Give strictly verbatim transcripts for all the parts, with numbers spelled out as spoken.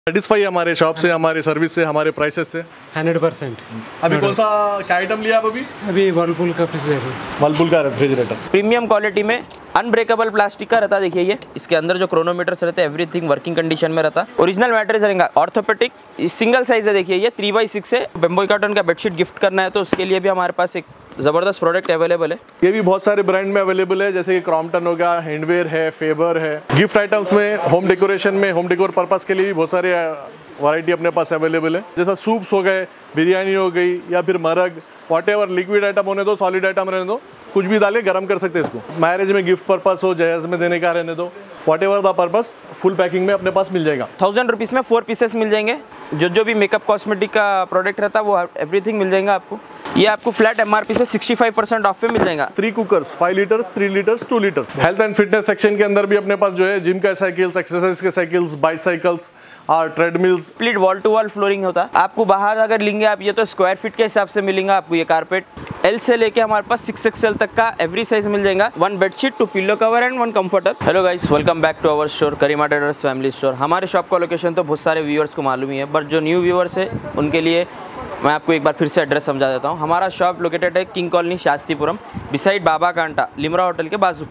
Satisfy हमारे shop से, हमारे सर्विस से, हमारे प्राइसेस से हंड्रेड परसेंट। अभी कौन सा क्या आइटम लिया आप अभी? अभी वर्लपूल का रेफ्रिजरेटर। वर्लपूल का रेफ्रिजरेटर प्रीमियम क्वालिटी में अनब्रेकेबल प्लास्टिक का रहता। देखिए ये इसके अंदर जो क्रोनोमीटर्स रहते हैं एवरीथिंग वर्किंग कंडीशन में रहता। ओरिजिनल मैट्रेस रहेगा, ऑर्थोपेडिक, सिंगल साइज है। देखिए ये थ्री बाई सिक्स है। बेम्बो कॉटन का बेडशीट गिफ्ट करना है तो उसके लिए भी हमारे पास एक ज़बरदस्त प्रोडक्ट अवेलेबल है। ये भी बहुत सारे ब्रांड में अवेलेबल है, जैसे कि क्रॉम्पटन हो गया, हैंडवेयर है, फेबर है। गिफ्ट आइटम्स में, होम डेकोरेशन में, होम डेकोर पर्पस के लिए भी बहुत सारे वैरायटी अपने पास अवेलेबल है। जैसा सूप्स हो गए, बिरयानी हो गई, या फिर मरग, वॉट एवर लिक्विड आइटम होने दो, सॉलिड आइटम रहने दो, कुछ भी डाले गर्म कर सकते हैं इसको। मैरिज में गिफ्ट पर्पस हो, जहेज में देने का रहने दो, whatever the purpose, full packing में अपने पास मिल जाएगा। थाउजेंड रुपीज़ में फोर पीसेस मिल जाएंगे। जो जो भी मेकअप कॉस्मेटिक का प्रोडक्ट रहता है वो एवरीथिंग मिल जाएगा आपको। ये आपको फ्लैट एमआरपी से सिक्सटी फाइव परसेंट ऑफ पे मिल जाएगा। Three cookers, five litres, three litres, two litres. Health and fitness section के अंदर भी अपने पास जो है जिम का साइकिल्स, एक्सरसाइज के साइकिल्स, बाइसाइकिल्स और treadmills. Split wall to wall flooring होता है। आपको बाहर अगर लेंगे आप ये तो स्क्वायर फीट के हिसाब से मिलेगा आपको। ये कारपेट एल से लेके हमारे पास सिक्स एक्सएल तक का एवरी साइज मिल जाएगा। One bedsheet, two pillow cover and one comforter. Hello guys, welcome back to our store Karima traders family store. हमारे शॉप का लोकेशन तो बहुत सारे व्यूअर्स को मालूम ही है, बट जो न्यू व्यूअर्स है उनके लिए मैं आपको एक बार फिर से एड्रेस समझा देता हूँ। हमारा शॉप लोकेटेड है king colony, Shastripuram, beside Baba Kanta, Limra hotel के बाजू।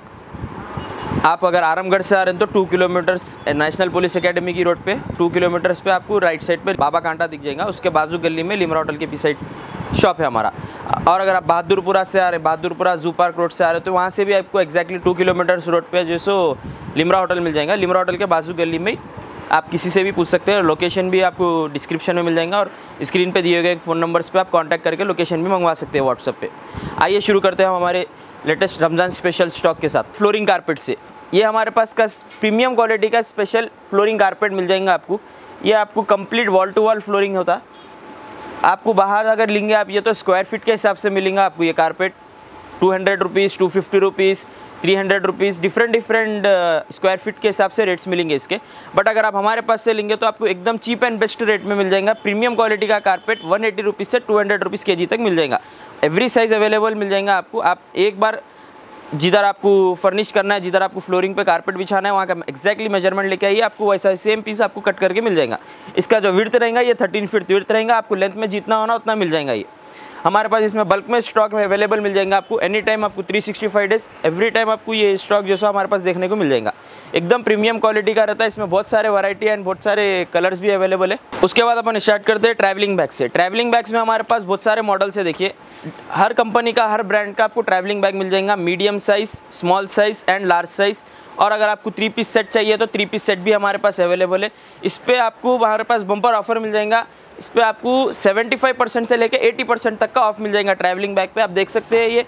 आप अगर आरामगढ़ से आ रहे हैं तो two kilometres national police academy की रोड पे टू किलोमीटर्स पे आपको राइट साइड पे बाबा कांटा दिख जाएगा। उसके बाजू गली में लिमरा होटल के पी साइड शॉप है हमारा। और अगर आप बहादुरपुरा से आ रहे हैं, बहादुरपुरा जू पार्क रोड से आ रहे हो तो वहाँ से भी आपको एक्जैक्टली टू किलोमीटर्स रोड पे जो सो लिमरा होटल मिल जाएगा। लिमरा होटल के बाजू गली में आप किसी से भी पूछ सकते हैं। लोकेशन भी आपको डिस्क्रिप्शन में मिल जाएगा और स्क्रीन पे दिए गए फ़ोन नंबर्स पे आप कांटेक्ट करके लोकेशन भी मंगवा सकते हैं व्हाट्सएप पे। आइए शुरू करते हैं हम हमारे लेटेस्ट रमज़ान स्पेशल स्टॉक के साथ। फ्लोरिंग कारपेट से ये हमारे पास का प्रीमियम क्वालिटी का स्पेशल फ्लोरिंग कारपेट मिल जाएगा आपको। ये आपको complete wall to wall flooring होता है। आपको बाहर अगर लेंगे आप ये तो स्क्वायर फीट के हिसाब से मिलेगा आपको। ये carpet two hundred rupees, two fifty rupees, three hundred rupees, different different square feet के हिसाब से रेट्स मिलेंगे इसके। बट अगर आप हमारे पास से लेंगे तो आपको एकदम चीप एंड बेस्ट रेट में मिल जाएगा। प्रीमियम क्वालिटी का कारपेट वन एटी रुपीज़ से टू हंड्रेड रुपीज़ के जी तक मिल जाएगा। एवरी साइज़ अवेलेबल मिल जाएगा आपको। आप एक बार जिधर आपको फर्निश करना है, जिधर आपको फ्लोरिंग पे कारपेट बिछाना है, वहाँ का एक्जैक्टली मेजरमेंट लेके आइए, आपको वैसा सेम पीस आपको कट करके मिल जाएगा। इसका जो विड्थ रहेगा ये थर्टीन फीट विड्थ रहेगा। आपको लेंथ में जितना होना उतना मिल जाएगा। ये हमारे पास इसमें बल्क में स्टॉक में अवेलेबल मिल जाएगा आपको। एनी टाइम आपको three sixty five days every time आपको ये स्टॉक जैसा हमारे पास देखने को मिल जाएगा। एकदम प्रीमियम क्वालिटी का रहता है। इसमें बहुत सारे वैरायटी एंड बहुत सारे कलर्स भी अवेलेबल है। उसके बाद अपन स्टार्ट करते हैं ट्रैवलिंग बैग से। ट्रैवलिंग बैग्स में हमारे पास बहुत सारे मॉडल्स है। देखिए हर कंपनी का, हर ब्रांड का आपको ट्रैवलिंग बैग मिल जाएगा। Medium size, small size and large size. और अगर आपको थ्री पीस सेट चाहिए तो थ्री पीस सेट भी हमारे पास अवेलेबल है। इस पर आपको हमारे पास बम्पर ऑफर मिल जाएगा। इस पर आपको पचहत्तर परसेंट से लेकर अस्सी परसेंट तक का ऑफ मिल जाएगा ट्रैवलिंग बैग पे। आप देख सकते हैं ये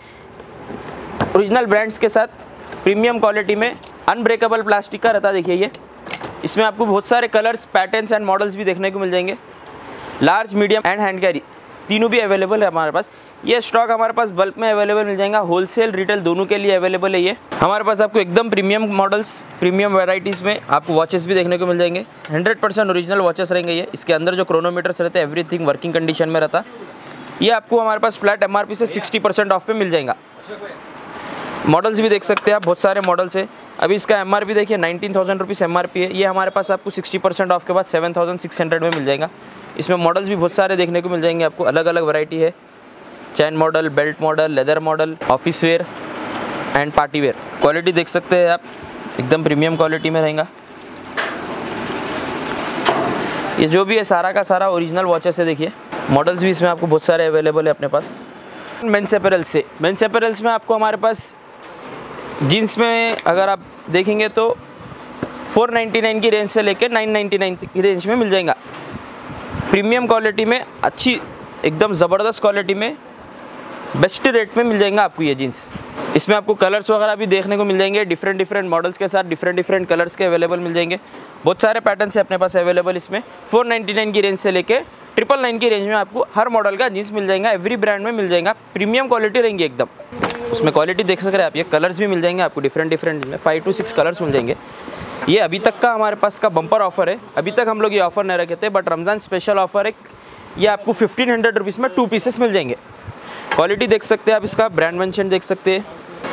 ओरिजिनल ब्रांड्स के साथ प्रीमियम क्वालिटी में अनब्रेकेबल प्लास्टिक का रहता है। देखिए ये इसमें आपको बहुत सारे कलर्स, पैटर्न्स एंड मॉडल्स भी देखने को मिल जाएंगे। Large, medium and hand carry तीनों भी अवेलेबल है हमारे पास। ये स्टॉक हमारे पास बल्क में अवेलेबल मिल जाएगा। होलसेल, रिटेल दोनों के लिए अवेलेबल है। ये हमारे पास आपको एकदम प्रीमियम मॉडल्स, प्रीमियम वैरायटीज़ में आपको वॉचेस भी देखने को मिल जाएंगे। हंड्रेड परसेंट ओरिजिनल वॉचेस रहेंगे ये। इसके अंदर जो क्रोनोमीटर्स रहते हैं एवरीथिंग वर्किंग कंडीशन में रहता। ये आपको हमारे पास फ्लैट एमआरपी से सिक्सटी परसेंट ऑफ पे मिल जाएगा। मॉडल्स भी देख सकते हैं आप, बहुत सारे मॉडल्स है। अभी इसका एमआरपी देखिए नाइनटीन थाउजेंड रुपीज़ एमआरपी है। ये हमारे पास आपको सिक्सटी परसेंट ऑफ के बाद सेवन थाउजेंड सिक्स हंड्रेड में मिल जाएगा। इसमें मॉडल्स भी बहुत सारे देखने को मिल जाएंगे आपको। अलग अलग वैरायटी है। Chain model, belt model, leather model, office wear and party wear. Quality देख सकते हैं आप, एकदम प्रीमियम क्वालिटी में रहेगा। ये जो भी है सारा का सारा ओरिजिनल वॉचेस है। देखिए मॉडल्स भी इसमें आपको बहुत सारे अवेलेबल है अपने पास। मेंस अपैरल्स से, मेंस अपैरल्स में आपको हमारे पास जीन्स में अगर आप देखेंगे तो फोर नाइन्टी नाइन की रेंज से लेकर नाइन नाइन्टी नाइन की रेंज में मिल जाएगा। प्रीमियम क्वालिटी में, अच्छी एकदम ज़बरदस्त क्वालिटी में, बेस्ट रेट में मिल जाएगा आपको ये जीन्स। इसमें आपको कलर्स वगैरह भी देखने को मिल जाएंगे। डिफरेंट डिफरेंट मॉडल्स के साथ डिफरेंट डिफरेंट कलर्स के अवेलेबल मिल जाएंगे। बहुत सारे पैटर्न्स है अपने पास अवेलेबल। इसमें फोर नाइन्टी नाइन की रेंज से लेके ट्रिपल नाइन की रेंज में आपको हर मॉडल का जीन्स मिल जाएगा। एवरी ब्रांड में मिल जाएगा। प्रीमियम क्वालिटी रहेंगी एकदम। उसमें क्वालिटी देख सक रहे हैं आप। ये कलर्स भी मिल जाएंगे आपको डिफरेंट डिफरेंट में, फाइव टू सिक्स कलर्स मिल जाएंगे। ये अभी तक का हमारे पास का बम्पर ऑफर है। अभी तक हम लोग ये ऑफर नहीं रखे थे, बट रमज़ान स्पेशल ऑफर है। ये आपको फिफ्टीन हंड्रेड रुपीज़ में टू पीसेस मिल जाएंगे। क्वालिटी देख सकते हैं आप, इसका ब्रांड मेंशन देख सकते हैं।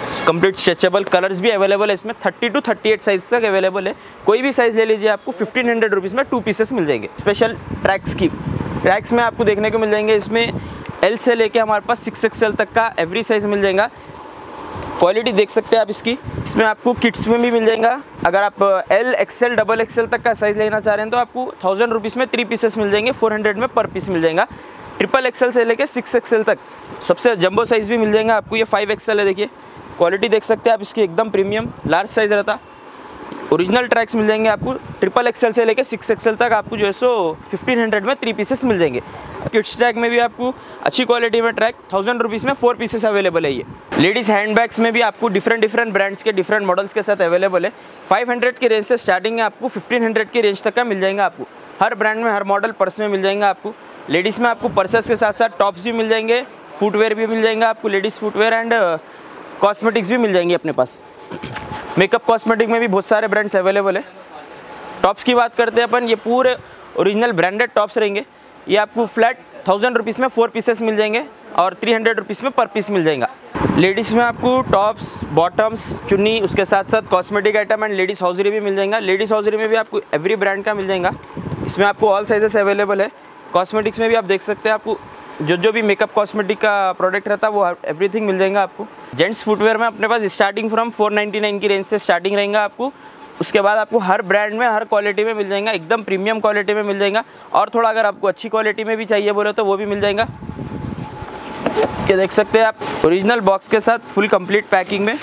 कंप्लीट स्ट्रेचेबल, कलर्स भी अवेलेबल है इसमें, thirty to thirty eight size तक अवेलेबल है। कोई भी साइज़ ले लीजिए, आपको फिफ्टीन हंड्रेड रुपीज़ में टू पीसेस मिल जाएंगे। स्पेशल ट्रैक्स की ट्रैक्स में आपको देखने को मिल जाएंगे, इसमें एल से लेके हमारे पास सिक्स एक्सएल तक का एवरी साइज़ मिल जाएगा। क्वालिटी देख सकते हैं आप इसकी। इसमें आपको किड्स में भी मिल जाएगा। अगर आप एल एक्सएल डबल एक्सएल तक का साइज़ लेना चाह रहे हैं तो आपको थाउजेंड रुपीज़ में थ्री पीसेस मिल जाएंगे, फोर हंड्रेड में पर पीस मिल जाएगा। ट्रिपल एक्सएल से लेके सिक्स एक्सएल तक सबसे जंबो साइज़ भी मिल जाएगा आपको। ये फाइव एक्सएल है, देखिए क्वालिटी देख सकते हैं आप इसकी, एकदम प्रीमियम लार्ज साइज़ रहता। ओरिजिनल ट्रैक्स मिल जाएंगे आपको, ट्रिपल एक्सएल से लेके सिक्स एक्सएल तक आपको जो है सो फिफ्टीन हंड्रेड में थ्री पीसेस मिल जाएंगे। किड्स ट्रैक में भी आपको अच्छी क्वालिटी में ट्रैक थाउजेंड रुपीज़ में फोर पीसेस अवेलेबल है। ये लेडीज़ हैंडबैग्स में भी आपको डिफरेंट डिफरेंट ब्रांड्स के डिफरेंट मॉडल्स के साथ अवेलेबल है। फाइव हंड्रेड के रेंज से स्टार्टिंग है, आपको फिफ्टीन हंड्रेड के रेंज तक का मिल जाएगा आपको। हर ब्रांड में हर मॉडल पर्स में मिल जाएगा आपको। लेडीज़ में आपको पर्सेस के साथ साथ टॉप्स भी मिल जाएंगे, फुटवेयर भी मिल जाएगा आपको, लेडीज़ फुटवेयर एंड कॉस्मेटिक्स भी मिल जाएंगे अपने पास। मेकअप कॉस्मेटिक में भी बहुत सारे ब्रांड्स अवेलेबल है। टॉप्स की बात करते हैं अपन, ये पूरे ओरिजिनल ब्रांडेड टॉप्स रहेंगे। ये आपको फ्लैट थाउजेंड रुपीज़ में फोर पीसेस मिल जाएंगे और थ्री हंड्रेड रुपीज़ में पर पीस मिल जाएगा। लेडीज़ में आपको टॉप्स, बॉटम्स, चुन्नी, उसके साथ साथ cosmetic item and ladies hosiery भी मिल जाएगा। लेडीज़ हॉजरी में भी आपको एवरी ब्रांड का मिल जाएगा। इसमें आपको ऑल साइजेस अवेलेबल है। कॉस्मेटिक्स में भी आप देख सकते हैं, आपको जो जो भी मेकअप कॉस्मेटिक का प्रोडक्ट रहता है वो एवरीथिंग मिल जाएगा आपको। जेंट्स फुटवेयर में अपने पास starting from four ninety nine की रेंज से स्टार्टिंग रहेगा आपको। उसके बाद आपको हर ब्रांड में हर क्वालिटी में मिल जाएगा, एकदम प्रीमियम क्वालिटी में मिल जाएगा। और थोड़ा अगर आपको अच्छी क्वालिटी में भी चाहिए बोले तो वो भी मिल जाएगा। ये देख सकते हैं आप ओरिजिनल बॉक्स के साथ फुल कंप्लीट पैकिंग में।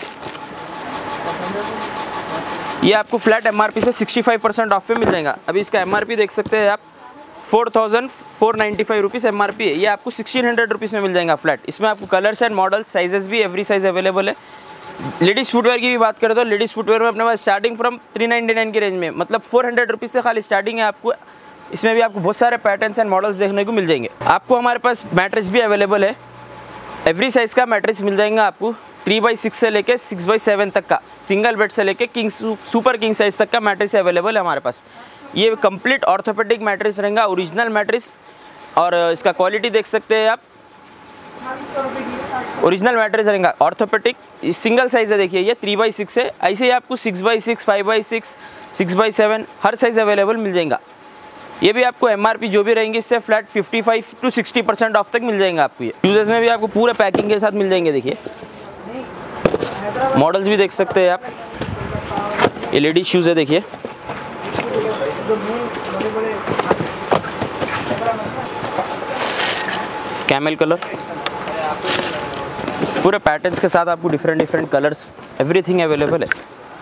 ये आपको फ्लैट एमआरपी से सिक्सटी फाइव परसेंट ऑफ में मिल जाएगा। अभी इसका एमआरपी देख सकते हैं आप, four thousand four ninety five rupees M R P है। ये आपको सिक्सटीन हंड्रेड रुपीज़ में मिल जाएगा फ्लैट। इसमें आपको कलर्स एंड मॉडल्स, साइजेस भी एवरी साइज अवेलेबल है। लेडीज़ फुटवेयर की भी बात करें तो लेडीज़ फुटवेयर में अपने पास starting from three ninety nine की रेंज में, मतलब फोर हंड्रेड रुपीज़ से खाली स्टार्टिंग है आपको। इसमें भी आपको बहुत सारे पैटर्न्स एंड मॉडल्स देखने को मिल जाएंगे। आपको हमारे पास मैट्रेस भी अवेलेबल है। एवरी साइज़ का मैट्रेस मिल जाएगा आपको, थ्री बाई सिक्स से लेके सिक्स बाई सेवन तक का, सिंगल बेड से लेके किंग सुपर किंग साइज तक का मैट्रेस अवेलेबल है हमारे पास। ये कंप्लीट ऑर्थोपेडिक मैट्रेस रहेगा, ओरिजिनल मैट्रेस। और इसका क्वालिटी देख सकते हैं आप, ओरिजिनल मैट्रेस रहेगा, ऑर्थोपेडिक, सिंगल साइज है। देखिए ये थ्री बाई सिक्स है, ऐसे ही आपको six by six, five by six, six by seven हर साइज़ अवेलेबल मिल जाएगा। ये भी आपको एमआरपी जो भी रहेंगी इससे flat fifty five to sixty percent off तक मिल जाएगा आपको। ये यूजर्स में भी आपको पूरे पैकिंग के साथ मिल जाएंगे। देखिए मॉडल्स भी देख सकते हैं आप, ये लेडीज शूज़ है, देखिए कैमल कलर, पूरे पैटर्न्स के साथ आपको different different colours everything available है।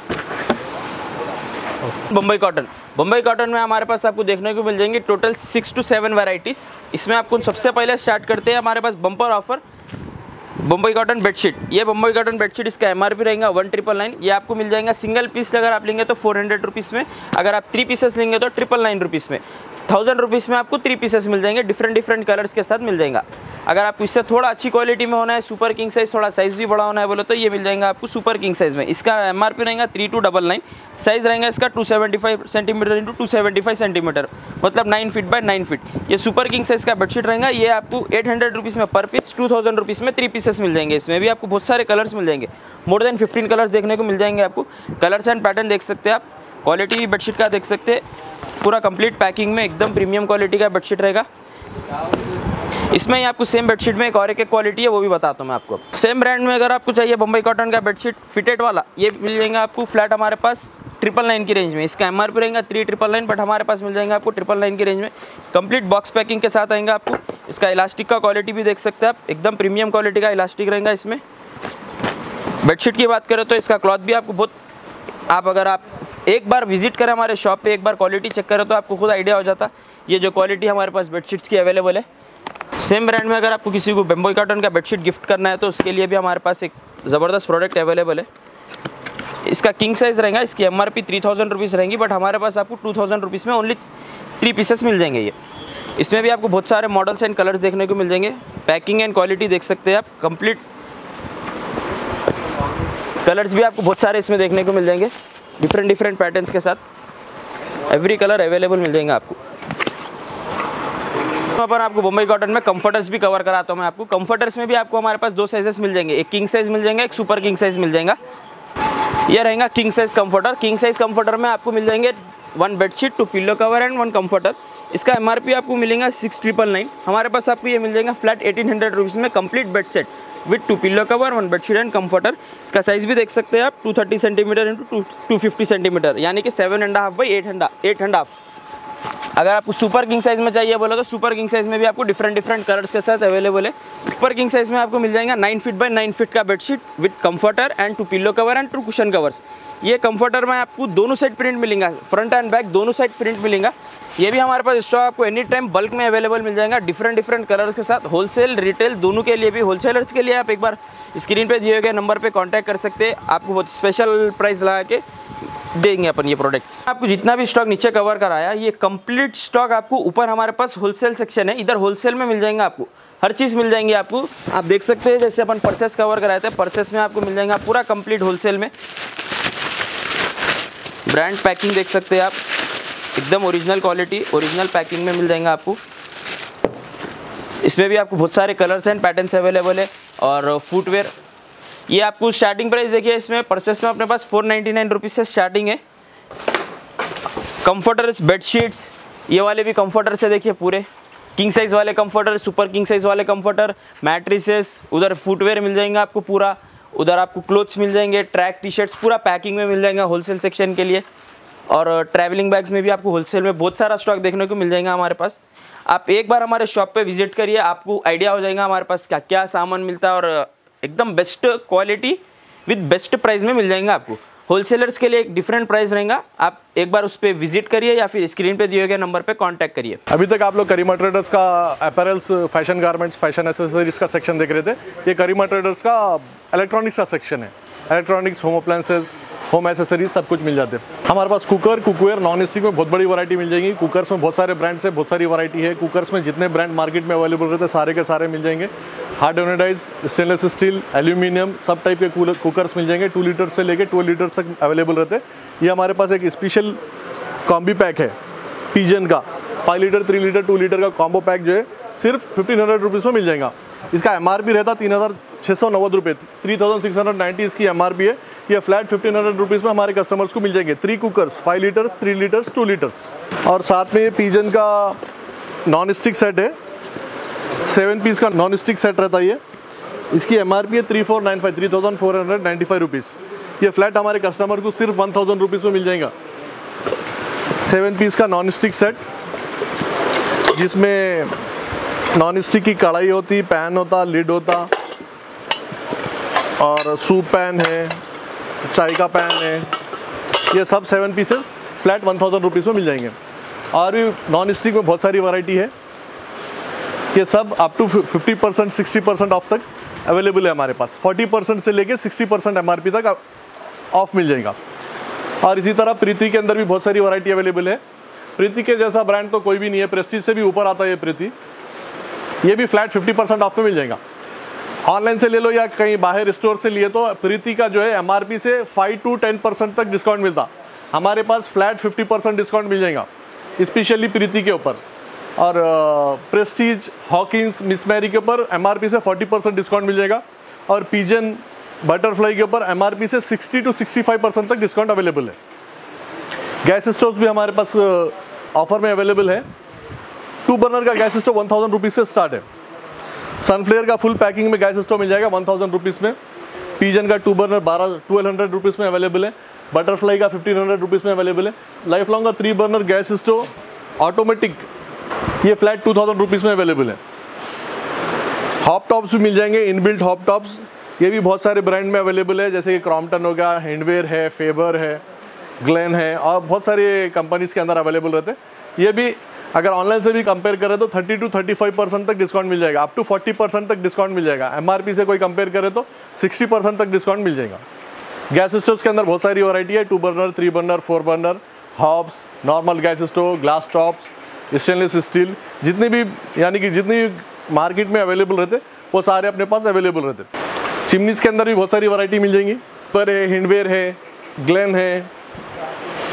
बम्बई कॉटन, बम्बई कॉटन में हमारे पास आपको देखने को मिल जाएंगे total six to seven varieties. इसमें आपको सबसे पहले स्टार्ट करते हैं हमारे पास bumper offer Bombay cotton bedsheet. ये बम्बई कॉटन बेडशीट इसका एमआरपी रहेगा वन ट्रिपल नाइन। ये आपको मिल जाएगा सिंगल पीस अगर आप लेंगे तो फोर हंड्रेड रुपीज़ में, अगर आप थ्री पीसेस लेंगे तो ट्रिपल नाइन रुपीज़ में। थाउजेंड रुपीज़ में आपको थ्री पीसेस मिल जाएंगे, डिफरेंट डिफरेंट कलर्स के साथ मिल जाएगा। अगर आपको इससे थोड़ा अच्छी क्वालिटी में होना है, सुपर किंग साइज़, थोड़ा साइज़ भी बड़ा होना है बोलो तो ये मिल जाएगा आपको सुपर किंग साइज़ में। इसका एमआरपी रहेगा three two double nine, size रहेगा इसका two seventy five centimetre into two seventy five centimetre, मतलब nine feet by nine feet. ये सुपर किंग साइज़ का बेडशीट रहेगा। ये आपको एट हंड्रेड रुपीज़ में per piece, two thousand rupees में थ्री पीसेस मिल जाएंगे। इसमें भी आपको बहुत सारे कलर्स मिल जाएंगे, मोर देन फिफ्टीन कलर्स देखने को मिल जाएंगे आपको। कलर्स एंड पैटर्न देख सकते हैं आप, क्वालिटी बेडशीट का देख सकते हैं, पूरा कंप्लीट पैकिंग में एकदम प्रीमियम क्वालिटी का बेडशीट रहेगा। इसमें ही आपको सेम बेडशीट में एक और एक क्वालिटी है, वो भी बताता हूँ मैं आपको। सेम ब्रांड में अगर आपको चाहिए बम्बई कॉटन का बेडशीट फिटेड वाला, ये मिल जाएगा आपको फ्लैट हमारे पास ट्रिपल नाइन की रेंज में। इसका एमआरपी रहेगा थ्री ट्रिपल नाइन, बट हमारे पास मिल जाएगा आपको ट्रिपल नाइन की रेंज में। कंप्लीट बॉक्स पैकिंग के साथ आएगा आपको। इसका इलास्टिक का क्वालिटी भी देख सकते हैं आप, एकदम प्रीमियम क्वालिटी का इलास्टिक रहेगा इसमें। बेडशीट की बात करें तो इसका क्लॉथ भी आपको बहुत, आप अगर आप एक बार विजिट करें हमारे शॉप पे, एक बार क्वालिटी चेक करें तो आपको खुद आइडिया हो जाता ये जो क्वालिटी हमारे पास बेडशीट्स की अवेलेबल है। सेम ब्रांड में अगर आपको किसी को बम्बई कॉटन का बेडशीट गिफ्ट करना है तो उसके लिए भी हमारे पास एक ज़बरदस्त प्रोडक्ट अवेलेबल है। इसका किंग साइज़ रहेगा, इसकी M R P three thousand rupees रहेंगी, बट हमारे पास आपको टू थाउजेंड रुपीज़ में ओनली थ्री पीसेस मिल जाएंगे। ये इसमें भी आपको बहुत सारे मॉडल्स एंड कलर्स देखने को मिल जाएंगे। पैकिंग एंड क्वालिटी देख सकते हैं आप, कंप्लीट कलर्स भी आपको बहुत सारे इसमें देखने को मिल जाएंगे, डिफरेंट डिफरेंट पैटर्न्स के साथ एवरी कलर अवेलेबल मिल जाएगा आपको। यहाँ पर आपको बम्बई कॉटन में कंफर्टर्स भी कवर कराता हूँ मैं आपको। कंफर्टर्स में भी आपको हमारे पास दो साइजेस मिल जाएंगे, एक किंग साइज मिल जाएगा, एक सुपर किंग साइज मिल जाएगा। ये रहेगा king size comforter. King size comforter में आपको मिल जाएंगे one bedsheet, two pillow cover and one comforter. इसका एमआरपी आपको मिलेगा सिक्स ट्रिपल नाइन। हमारे पास आपको ये मिल जाएगा फ्लैट एटीन हंड्रेड रुपीज़ में complete bed set with two pillow cover, one bedsheet and comforter. इसका साइज़ भी देख सकते हैं आप, two thirty centimetre into two fifty centimetre, यानी कि seven and half by eight and eight and half. अगर आपको सुपर किंग साइज में चाहिए बोला तो सुपर किंग साइज में भी आपको डिफरेंट डिफरेंट कलर्स के साथ अवेलेबल है। सुपर किंग साइज में आपको मिल जाएगा nine feet by nine feet का bedsheet with comforter and two pillow cover and two cushion covers. ये कंफर्टर में आपको दोनों साइड प्रिंट मिलेगा, फ्रंट एंड बैक दोनों साइड प्रिंट मिलेगा। ये भी हमारे पास स्टॉक आपको एनी टाइम बल्क में अवेलेबल मिल जाएगा, डिफरेंट डिफरेंट कलर्स के साथ। होलसेल रिटेल दोनों के लिए भी, होलसेलर्स के लिए आप एक बार स्क्रीन पे दिए गए नंबर पे कांटेक्ट कर सकते हैं, आपको बहुत स्पेशल प्राइस लगा के देंगे अपन ये प्रोडक्ट्स। आपको जितना भी स्टॉक नीचे कवर कराया, ये कंप्लीट स्टॉक आपको ऊपर हमारे पास होलसेल सेक्शन है, इधर होलसेल में मिल जाएगा आपको, हर चीज़ मिल जाएंगी आपको। आप देख सकते हैं जैसे अपन पर्सेस कवर कराए थे, पर्सेस में आपको मिल जाएगा पूरा कंप्लीट होलसेल में। ब्रांड पैकिंग देख सकते हैं आप, एकदम ओरिजिनल क्वालिटी, ओरिजिनल पैकिंग में मिल जाएगा आपको। इसमें भी आपको बहुत सारे कलर्स एंड पैटर्न्स अवेलेबल है। और फुटवेयर, ये आपको स्टार्टिंग प्राइस देखिए, इसमें पर्सेस में अपने पास फोर नाइन्टी नाइन रुपीज़ से स्टार्टिंग है। कंफर्टर्स, बेडशीट्स, ये वाले भी कंफर्टर से देखिए पूरे किंग साइज़ वाले कंफर्टर, सुपर किंग साइज़ वाले कंफर्टर, मैट्रिसेस, उधर फुटवेयर मिल जाएंगे आपको पूरा, उधर आपको क्लोथ्स मिल जाएंगे, ट्रैक टी शर्ट्स पूरा पैकिंग में मिल जाएगा होलसेल सेक्शन के लिए। और ट्रैवलिंग बैग्स में भी आपको होलसेल में बहुत सारा स्टॉक देखने को मिल जाएगा हमारे पास। आप एक बार हमारे शॉप पे विजिट करिए, आपको आइडिया हो जाएगा हमारे पास क्या क्या सामान मिलता है, और एकदम best quality with best price में मिल जाएगा आपको। होलसेलर्स के लिए एक डिफरेंट प्राइस रहेगा, आप एक बार उस पर विजिट करिए या फिर स्क्रीन पे दिए गए नंबर पे कांटेक्ट करिए। अभी तक आप लोग करीमा ट्रेडर्स का apparels, fashion garments, fashion accessories का सेक्शन देख रहे थे। ये करीमा ट्रेडर्स का इलेक्ट्रॉनिक्स का सेक्शन है। Electronics, home appliances, home accessories सब कुछ मिल जाते हैं हमारे पास। कुकर, कुकवेयर, नॉन स्टिक में बहुत बड़ी वैरायटी मिल जाएगी। कुकर्स में बहुत सारे ब्रांड्स है, बहुत सारी वैरायटी है। कुकर्स में जितने ब्रांड मार्केट में अवेलेबल रहते हैं सारे के सारे मिल जाएंगे। Hard anodise, stainless steel, aluminium, सब टाइप के कुकर्स मिल जाएंगे। टू लीटर से लेके ट्वेल्व लीटर तक अवेलेबल रहते हैं। ये हमारे पास एक स्पेशल कॉम्बी पैक है पिजन का, five litre, three litre, two litre का कॉम्बो पैक जो है सिर्फ फिफ्टीन हंड्रेड रुपीज़ में मिल जाएगा। इसका एम आर पी रहता तीन हज़ार छः सौ नब्बे रुपये, three thousand six hundred ninety इसकी एम आर पी है। ये फ्लैट फिफ्टीन हंड्रेड रुपीज़ में हमारे कस्टमर्स को मिल जाएंगे। Three cookers, five litres, three litres, two litres. और साथ में ये पिजन का नॉन स्टिक सेट है, सेवन पीस का नॉन स्टिक सेट रहता है। ये इसकी एम आर पी है three four nine five three thousand four hundred ninety five rupees. ये फ्लैट हमारे कस्टमर को सिर्फ वन थाउजेंड रुपीज़ में मिल जाएगा। सेवन पीस का नॉन स्टिक सेट, जिसमें नॉन स्टिक की कढ़ाई होती, पैन होता, लिड होता, और सूप पैन है, चाय का पैन है। ये सब seven pieces flat one thousand rupees में मिल जाएंगे। और भी नॉन स्टिक में बहुत सारी वैरायटी है। ये सब up to fifty percent sixty percent off तक अवेलेबल है हमारे पास। फोर्टी परसेंट से लेके sixty percent M R P तक ऑफ मिल जाएगा। और इसी तरह प्रीति के अंदर भी बहुत सारी वैरायटी अवेलेबल है। प्रीति के जैसा ब्रांड तो कोई भी नहीं है, प्रेस्टीज से भी ऊपर आता है ये प्रीति। ये भी फ्लैट फिफ्टी परसेंट ऑफ में मिल जाएगा। ऑनलाइन से ले लो या कहीं बाहर स्टोर से लिए तो प्रीति का जो है एमआरपी से फाइव टू टेन परसेंट तक डिस्काउंट मिलता, हमारे पास फ्लैट फिफ्टी परसेंट डिस्काउंट मिल जाएगा स्पेशली प्रीति के ऊपर। और प्रेस्टीज, हॉकिंस, मिस मैरी के ऊपर एमआरपी से फोर्टी परसेंट डिस्काउंट मिल जाएगा। और पिजन, बटरफ्लाई के ऊपर एमआरपी से sixty to sixty five percent तक डिस्काउंट अवेलेबल है। गैस स्टोव भी हमारे पास ऑफर में अवेलेबल है। टू बर्नर का gas stove one thousand rupees से स्टार्ट है। सनफ्लेयर का फुल पैकिंग में गैस स्टोव मिल जाएगा वन थाउजेंड रुपीज़ में। पिजन का टू बर्नर बारह ट्वेल्व हंड्रेड रुपीज़ में अवेलेबल है। बटरफ्लाई का फिफ्टीन हंड्रेड रुपीज़ में अवेलेबल है। लाइफ लॉन्ग का three burner gas stove automatic, ये फ्लैट टू थाउजेंड रुपीज़ में अवेलेबल है। हॉप टॉप्स भी मिल जाएंगे, इनबिल्ट हॉप टॉप्स। ये भी बहुत सारे ब्रांड में अवेलेबल है, जैसे कि क्रॉम्पटन हो गया, हैंडवेयर है, फेबर है, ग्लेन है, और बहुत सारे कंपनीज़ के अंदर अवेलेबल रहते हैं। ये भी अगर ऑनलाइन से भी कंपेयर करें तो thirty to thirty five percent तक डिस्काउंट मिल जाएगा, अप टू फोर्टी परसेंट तक डिस्काउंट मिल जाएगा। एमआरपी से कोई कंपेयर करे तो सिक्सटी परसेंट तक डिस्काउंट मिल जाएगा। गैस स्टोव्स के अंदर बहुत सारी वैरायटी है, two burner, three burner, four burner, hobs, normal gas stove, glass tops, stainless steel, जितने भी यानी कि जितनी भी मार्केट में अवेलेबल रहते वो सारे अपने पास अवेलेबल रहते। चिमनीज़ के अंदर भी बहुत सारी वैरायटी मिल जाएंगी, पर है, हैंडवेयर है, ग्लेन है,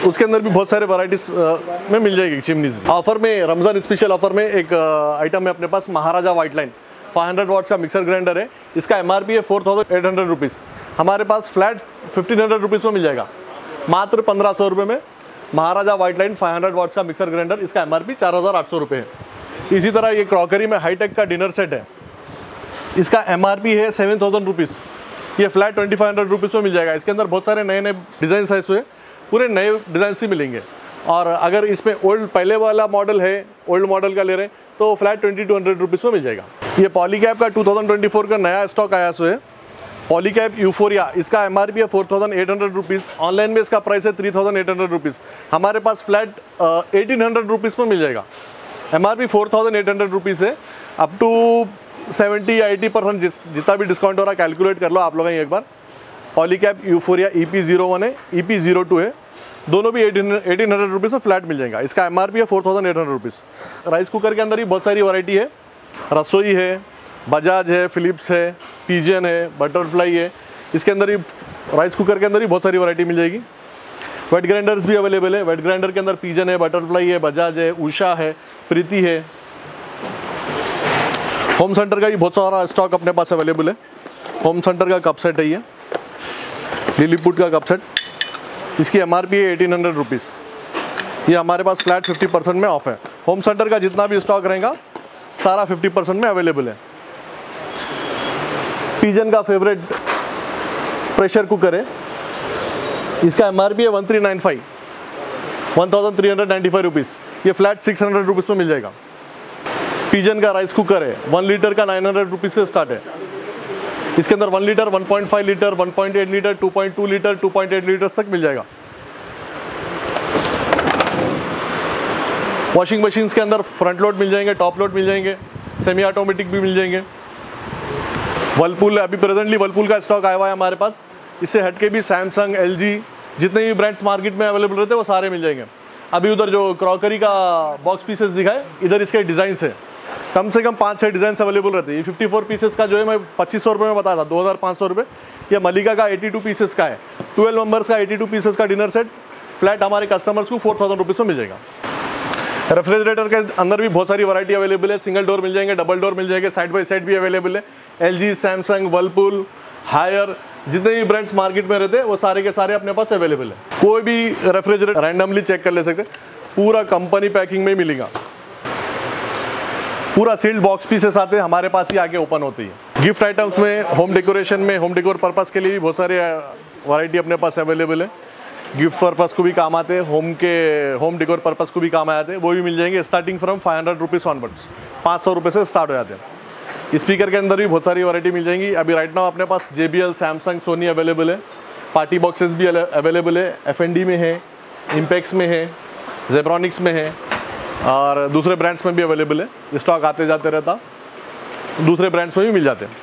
उसके अंदर भी बहुत सारे वैराइटीज में मिल जाएगी चिमनीज। ऑफर में रमज़ान स्पेशल ऑफर में एक आइटम है अपने पास Maharaja white line five hundred watts का मिक्सर ग्राइंडर है। इसका एमआरपी है four thousand eight hundred rupees, हमारे पास फ्लैट फिफ्टीन हंड्रेड रुपीज़ में मिल जाएगा, मात्र पंद्रह सौ रुपये में Maharaja white line five hundred watts का मिक्सर ग्राइंडर। इसका एमआरपी चार हज़ार आठ सौ रुपये है। इसी तरह ये क्रॉकरी में हाईटेक का डिनर सेट है, इसका एमआरपी है सेवन थाउजेंड रुपीज़, ये flat twenty five hundred rupees में मिल जाएगा। इसके अंदर बहुत सारे नए नए डिज़ाइन है, इसमें पूरे नए डिज़ाइन ही मिलेंगे। और अगर इसमें ओल्ड पहले वाला मॉडल है, ओल्ड मॉडल का ले रहे हैं तो flat twenty two hundred rupees में मिल जाएगा। ये पॉलीकैब का टू थाउजेंड ट्वेंटी फोर का नया स्टॉक आया सो है, पॉलीकैब यूफोरिया। इसका एमआरपी है four thousand eight hundred rupees, online में इसका प्राइस है three thousand eight hundred rupees, हमारे पास फ्लैट एटीन हंड्रेड रुपीज़ में मिल जाएगा। MRP four thousand eight hundred rupees है, अप टू सेवेंटी या एटी परसेंट जिस जितना भी डिस्काउंट हो रहा है कैलकुलेट कर लो आप लोग एक बार। Polycab Euphoria E P zero one है, ई पी ज़ीरो टू है, दोनों भी एटीन एटीन हंड्रेड रुपीज़ में फ्लैट मिल जाएगा। इसका एमआरपी है four thousand eight hundred rupees. Rice cooker के अंदर ही बहुत सारी वैरायटी है, रसोई है, बजाज है, फिलिप्स है, पिजन है, बटरफ्लाई है। इसके अंदर ही राइस कुकर के अंदर ही बहुत सारी वैरायटी मिल जाएगी। वेट ग्राइंडर्स भी अवेलेबल है, वेट ग्राइंडर के अंदर पिजन है, बटरफ्लाई है, बजाज है, उषा है, प्रीति है। होम सेंटर का भी बहुत सारा स्टॉक अपने पास अवेलेबल है। होम सेंटर का कप सेट है, ये लिलीपुट का कप सेट, इसकी एमआरपी है एटीन हंड्रेड रुपीज़, ये हमारे पास फ्लैट फिफ्टी परसेंट में ऑफ है। होम सेंटर का जितना भी स्टॉक रहेगा सारा फिफ्टी परसेंट में अवेलेबल है। पिजन का फेवरेट प्रेशर कुकर है, इसका एमआरपी है one three nine five, one thousand three hundred ninety five rupees, ये फ्लैट सिक्स हंड्रेड रुपीज़ में मिल जाएगा। पिजन का राइस कुकर है, वन लीटर का नाइन हंड्रेड रुपीज़ से स्टार्ट है। इसके अंदर one litre, one point five litre, one point eight litre, two point two litre, two point eight litre तक मिल जाएगा। वॉशिंग मशीन्स के अंदर फ्रंट लोड मिल जाएंगे, टॉप लोड मिल जाएंगे, सेमी ऑटोमेटिक भी मिल जाएंगे। वर्लपूल, अभी प्रेजेंटली वर्लपूल का स्टॉक आया हुआ है हमारे पास। इससे हटके भी सैमसंग, एलजी, जितने भी ब्रांड्स मार्केट में अवेलेबल रहते हैं वो सारे मिल जाएंगे। अभी उधर जो क्रॉकरी का बॉक्स पीसेस दिखाए, इधर इसके डिज़ाइन है, कम से कम पाँच छः डिज़ाइन अवेलेबल रहते हैं। ये फिफ्टी फोर पीसेस का जो है मैं पच्चीस सौ रुपये में बताया था, दो हज़ार पाँच सौ रुपये। ये मलिका का एटी टू पीसेस का है, ट्वेल्व नंबर्स का एटी टू पीसेस का डिनर सेट, फ्लैट हमारे कस्टमर्स को फोर थाउजेंड रुपीज़ में मिल जाएगा। रेफ्रिजरेटर के अंदर भी बहुत सारी वैरायटी अवेलेबल है, सिंगल डोर मिल जाएंगे, डबल डोर मिल जाएंगे, साइड बाई साइड भी अवेलेबल है। एलजी, सैमसंग, वर्लपूल, हायर, जितने भी ब्रांड्स मार्केट में रहते हैं वो सारे के सारे अपने पास अवेलेबल है। कोई भी रेफ्रिजरेटर रैंडमली चेक कर ले सकते, पूरा कंपनी पैकिंग में मिलेगा। पूरा सील्ड बॉक्स पीसेस आते हैं, हमारे पास ही आके ओपन होती है। गिफ्ट आइटम्स में, होम डेकोरेशन में, होम डेकोर पर्पस के लिए भी बहुत सारे वैरायटी अपने पास अवेलेबल है। गिफ्ट पर्पस को भी काम आते हैं, होम के होम डेकोर पर्पस को भी काम आते हैं, वो भी मिल जाएंगे। Starting from five hundred rupees onwards, पाँच सौ रुपये से स्टार्ट हो जाते हैं। स्पीकर के अंदर भी बहुत सारी वैरायटी मिल जाएंगी। अभी राइट नाउ अपने पास J B L, Samsung, Sony available है। पार्टी बॉक्सेस भी अवेलेबल है, एफ एन डी में है, इम्पैक्स में है, जेब्रॉनिक्स में है और दूसरे ब्रांड्स में भी अवेलेबल है। स्टॉक आते जाते रहता, दूसरे ब्रांड्स में भी मिल जाते हैं।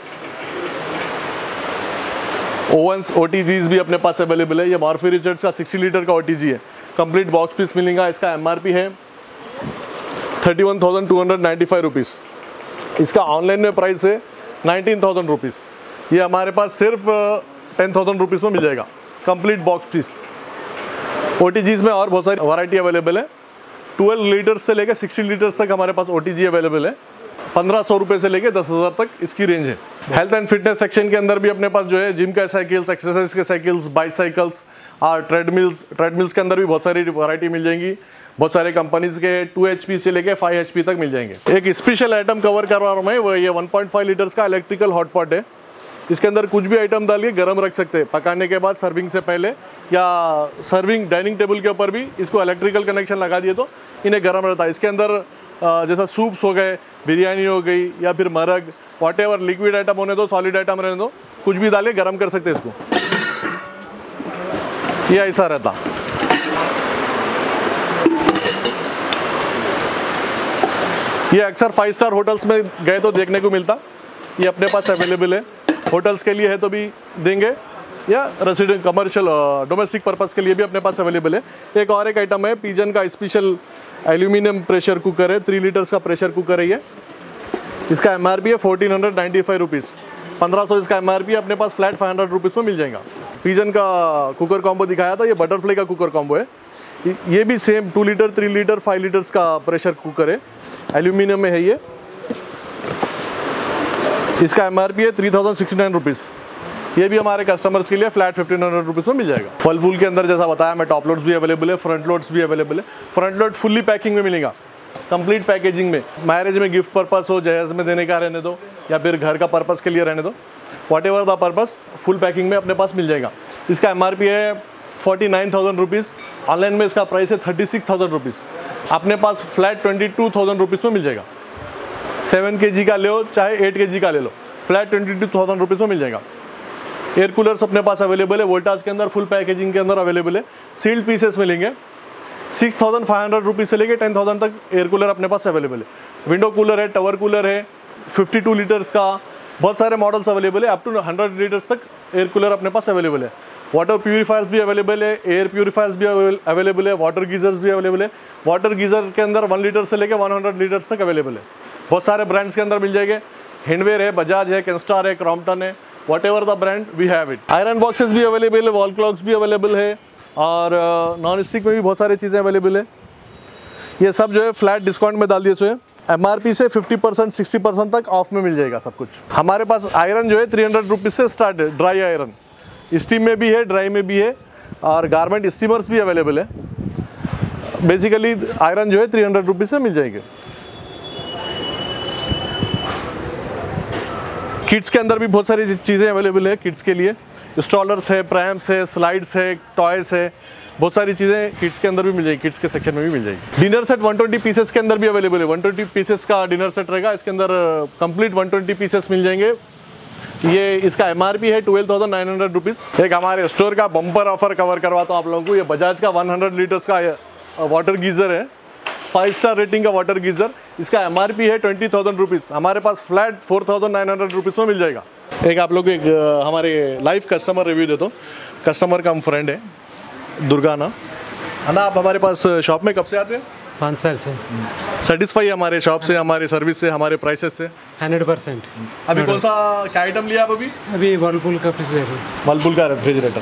ओवंस, ओ टी जीज भी अपने पास अवेलेबल है। ये मॉर्फी रिचर्ड्स का सिक्सटी लीटर का ओ टी जी है, कंप्लीट बॉक्स पीस मिलेगा। इसका एम आर पी है thirty one thousand two hundred ninety five rupees, इसका ऑनलाइन में प्राइस है नाइनटीन थाउजेंड रुपीज़। ये हमारे पास सिर्फ टेन थाउजेंड रुपीज़ में मिल जाएगा, complete box piece. O T Gs में और बहुत सारी वैरायटी अवेलेबल है, ट्वेल्व लीटर्स से लेकर सिक्सटी लीटर्स तक हमारे पास ओ टी जी अवेलेबल है। पंद्रह सौ रुपये से लेकर दस हज़ार तक इसकी रेंज है। हेल्थ एंड फिटनेस सेक्शन के अंदर भी अपने पास जो है जिम के साइकिल्स, एक्सरसाइज के साइकिल्स, बाईसाइकिल्स और ट्रेडमिल्स ट्रेडमिल्स के अंदर भी बहुत सारी वैरायटी मिल जाएंगी। बहुत सारे कंपनीज के टू एच पी से लेकर फाइव एच पी तक मिल जाएंगे। एक स्पेशल आइटम कवर कर रहा हूँ मैं, वो ये वन पॉइंट फाइव लीटर्स का इलेक्ट्रिकल हॉटपॉट है। इसके अंदर कुछ भी आइटम डाल के गर्म रख सकते हैं, पकाने के बाद, सर्विंग से पहले या सर्विंग डाइनिंग टेबल के ऊपर भी इसको इलेक्ट्रिकल कनेक्शन लगा दिए तो इन्हें गर्म रहता है। इसके अंदर जैसा सूप्स हो गए, बिरयानी हो गई या फिर मरग, वॉट एवर लिक्विड आइटम होने दो, सॉलिड आइटम रहने दो, कुछ भी डाल के गर्म कर सकते हैं इसको। ये ऐसा रहता। ये अक्सर फाइव स्टार होटल्स में गए तो देखने को मिलता, ये अपने पास अवेलेबल है। होटल्स के लिए है तो भी देंगे या रेसिडेंट कमर्शियल डोमेस्टिक पर्पस के लिए भी अपने पास अवेलेबल है। एक और एक आइटम है पिजन का स्पेशल एल्यूमिनियम प्रेशर कुकर है, थ्री लीटर्स का प्रेशर कुकर है ये। इसका एम आर पी है fourteen hundred ninety five rupees, पंद्रह सौ इसका एम आर पी अपने पास फ्लैट फाइव हंड्रेड रुपीज़ में मिल जाएगा। पिजन का कुकर कॉम्बो दिखाया था, ये बटरफ्लाई का कुकर कॉम्बो है। ये भी same two litre three litre five litres का प्रेशर कुकर है, एल्यूमिनियम में है ये। इसका एम आर पी है three thousand sixty nine rupees. ये भी हमारे कस्टमर्स के लिए फ्लैट फिफ्टीन हंड्रेड रुपीज़ में मिल जाएगा। वर्लपूल के अंदर जैसा बताया मैं, टॉप लोड्स भी अवेलेबल है, फ्रंट लोड्स भी अवेलेबल है। फ्रंट लोड फुल्ली पैकिंग में मिलेगा, कंप्लीट पैकेजिंग में। मैरिज में गिफ्ट पर्पस हो, जहेज में देने का रहने दो, या फिर घर का पर्पस के लिए रहने दो, whatever the purpose, full packing में अपने पास मिल जाएगा। इसका एम आर पी है forty nine thousand rupees. Online में इसका प्राइस है थर्टी सिक्स थाउजेंड रुपीज़। अपने पास flat twenty two thousand rupees में मिल जाएगा। सेवन के जी का ले लो चाहे एट के जी का ले लो, flat twenty two thousand rupees में मिल जाएगा। एयर कूलर्स अपने पास अवेलेबल है, वोल्टास के अंदर फुल पैकेजिंग के अंदर अवेलेबल है। सील्ड पीसेस मिलेंगे। Six thousand five hundred rupees से लेके टेन थाउजेंड तक एयर कूलर अपने पास अवेलेबल है। विंडो कूलर है, टवर कूलर है, फिफ्टी टू लीटर्स का, बहुत सारे मॉडल्स अवेलेबल है। अप टू हंड्रेड लीटर्स तक एयर कूलर अपने पास अवेलेबल है। वाटर प्यूरीफायर्स भी अवेलेबल है, एयर प्यूरीफायर्स भी अवेलेबल है, वाटर गीजर्स भी अवेलेबल है। वाटर गीजर के अंदर वन लीटर से लेकर वन हंड्रेड लीटर्स तक अवेलेबल है। बहुत सारे ब्रांड्स के अंदर मिल जाएंगे। हिंडवेयर है, बजाज है, कैंस्टार है, क्रॉम्पटन है, whatever the brand we have it. Iron boxes भी अवेलेबल है, वॉल क्लॉक्स भी अवेलेबल है, और नॉन स्टिक में भी बहुत सारी चीज़ें अवेलेबल है। ये सब जो है फ्लैट डिस्काउंट में डाल दिए सो है। एम आर पी से फिफ्टी परसेंट सिक्सटी परसेंट तक ऑफ में मिल जाएगा सब कुछ। हमारे पास आयरन जो है थ्री हंड्रेड रुपीज़ से स्टार्ट है, ड्राई आयरन। स्टीम में भी है, ड्राई में भी है, और गारमेंट स्टीमर्स भी अवेलेबल है। बेसिकली आयरन जो है थ्री हंड्रेड रुपीज़ से मिल जाएगी। किड्स के अंदर भी बहुत सारी चीज़ें अवेलेबल है। किड्स के लिए स्ट्रॉलर्स है, प्रैम्स है, स्लाइड्स है, टॉयस है, बहुत सारी चीज़ें किड्स के अंदर भी मिल जाएगी। किड्स के सेक्शन में भी मिल जाएगी। Dinner set one twenty pieces के अंदर भी अवेलेबल है। वन ट्वेंटी पीसेस का डिनर सेट रहेगा। इसके अंदर कंप्लीट वन ट्वेंटी पीसेस मिल जाएंगे। ये इसका एम आर पी है twelve thousand nine hundred rupees. एक हमारे स्टोर का बम्पर ऑफर कवर करवाता हूँ आप लोगों को। ये बजाज का वन हंड्रेड लीटर्स का वाटर गीज़र है, फाइव स्टार रेटिंग का वाटर गीज़र। इसका एम आर पी है ट्वेंटी थाउजेंड रुपीज़। हमारे पास flat four thousand nine hundred rupees में मिल जाएगा। एक आप लोग को एक हमारे लाइव कस्टमर रिव्यू दे दो। कस्टमर का हम फ्रेंड है, दुर्गा ना। अन्ना, आप हमारे पास शॉप में कब से आते हैं? पाँच साल से। सेटिस्फाई हमारे शॉप से, हमारे सर्विस से, हमारे प्राइसेस से? Hundred percent. अभी कौन सा क्या आइटम लिया आप अभी? अभी वर्लपूल का फ्रिज ले रहे हैं। वर्लपूल का रेफ्रिजरेटर।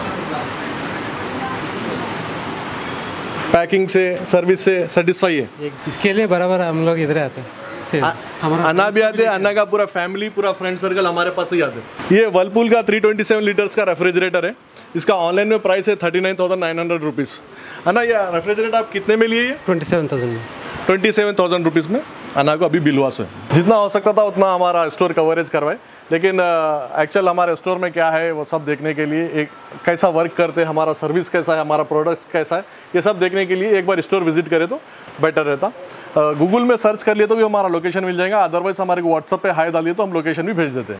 पैकिंग से, सर्विस से सेटिस्फाई है? इसके लिए बराबर हम लोग इधर आते हैं। अन्ना भी आते हैं, अन्ना का पूरा फैमिली, पूरा फ्रेंड सर्कल हमारे पास ही आते हैं। ये वर्लपूल का थ्री ट्वेंटी सेवन लीटर्स का रेफ्रिजरेटर है। इसका ऑनलाइन में प्राइस है thirty nine thousand nine hundred rupees. अन्ना, ये रेफ्रिजरेटर आप कितने में लिए? ये ट्वेंटी सेवन थाउजेंड में। ट्वेंटी सेवन थाउजेंड रुपीज़ में अन्ना को अभी बिलवास है। जितना हो सकता था उतना हमारा स्टोर कवरेज करवाए, लेकिन एक्चुअल हमारे स्टोर में क्या है वो सब देखने के लिए, एक कैसा वर्क करते हैं, हमारा सर्विस कैसा है, हमारा प्रोडक्ट्स कैसा है, ये सब देखने के लिए एक बार स्टोर विजिट करें तो बेटर रहता। गूगल में सर्च कर लिए तो भी हमारा लोकेशन मिल जाएगा। अदरवाइज हमारे को व्हाट्सएप पे हाई डालिए तो हम लोकेशन भी भेज देते हैं।